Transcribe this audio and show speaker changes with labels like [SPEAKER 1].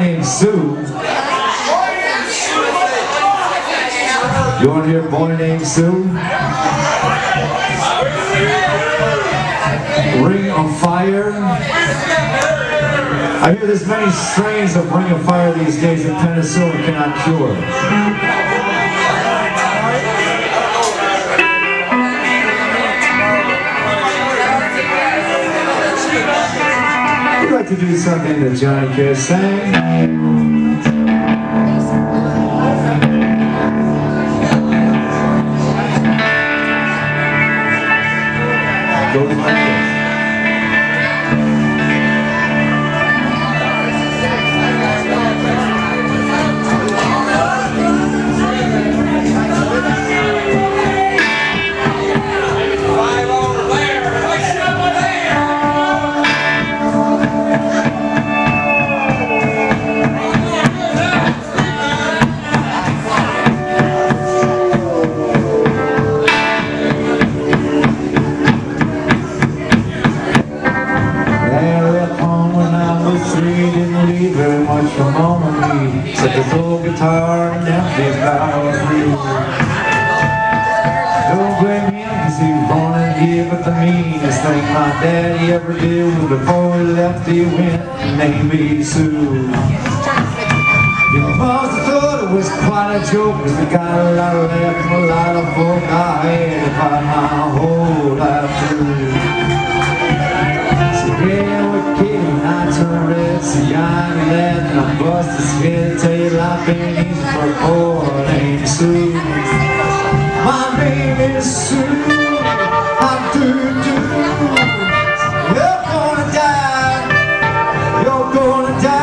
[SPEAKER 1] named Sue. You want to hear a boy named Sue? Ring of Fire. I hear there's many strains of Ring of Fire these days that penicillin cannot cure. I'd like to do something that Johnny Cash sang. Go to my place. Didn't leave very much for Mama me. Took his old guitar and empty flowers. Don't blame him, cause he was born in here. But the meanest thing my daddy ever did was before he left, he went and named me Sue. You must have thought it was quite a joke, cause we got a lot of left from a lot of folk I had to fight my whole life through. So yeah, we're kidding, I turn red, see I'm glad and I bust his head, tell you life ain't easy for a boy named Sue. My name is Sue, I'm doo-doo. You're gonna die, you're gonna die.